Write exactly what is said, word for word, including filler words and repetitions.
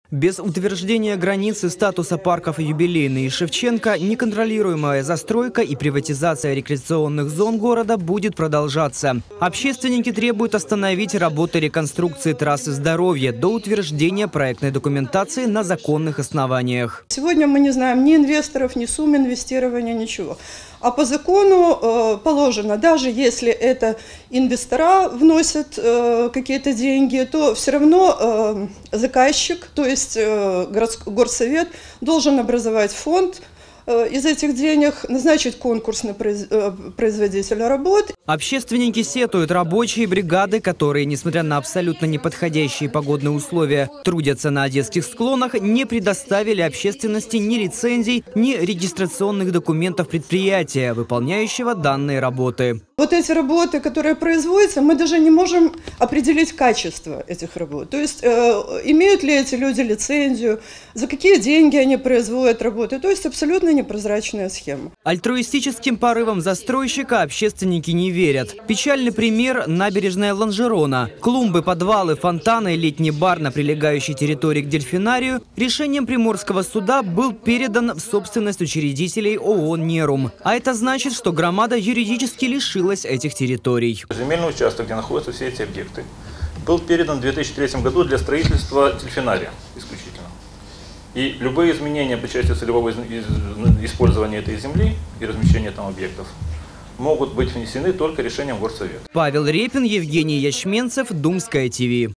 Без утверждения границы статуса парков юбилейный и Шевченко неконтролируемая застройка и приватизация рекреационных зон города будет продолжаться. Общественники требуют остановить работы реконструкции трассы здоровья до утверждения проектной документации на законных основаниях. Сегодня мы не знаем ни инвесторов, ни сумм инвестирования, ничего. А по закону э, положено, даже если это инвестора вносят э, какие-то деньги, то все равно э, заказчик, то есть э, горсовет, должен образовать фонд э, из этих денег, назначить конкурс на произ, э, производителя работ. Общественники сетуют рабочие бригады, которые, несмотря на абсолютно неподходящие погодные условия, трудятся на одесских склонах, не предоставили общественности ни лицензий, ни регистрационных документов предприятия, выполняющего данные работы. Вот эти работы, которые производятся, мы даже не можем определить качество этих работ. То есть, э, имеют ли эти люди лицензию, за какие деньги они производят работы. То есть, абсолютно непрозрачная схема. Альтруистическим порывам застройщика общественники не верят. Печальный пример – набережная Лонжерона. Клумбы, подвалы, фонтаны и летний бар на прилегающей территории к дельфинарию решением Приморского суда был передан в собственность учредителей ООО «Нерум». А это значит, что громада юридически лишилась этих территорий. Земельный участок, где находятся все эти объекты, был передан в две тысячи третьем году для строительства дельфинария исключительно. И любые изменения по части целевого использования этой земли и размещения там объектов могут быть внесены только решением горсовета. Павел Репин, Евгений Ячменцев, Думское ТВ.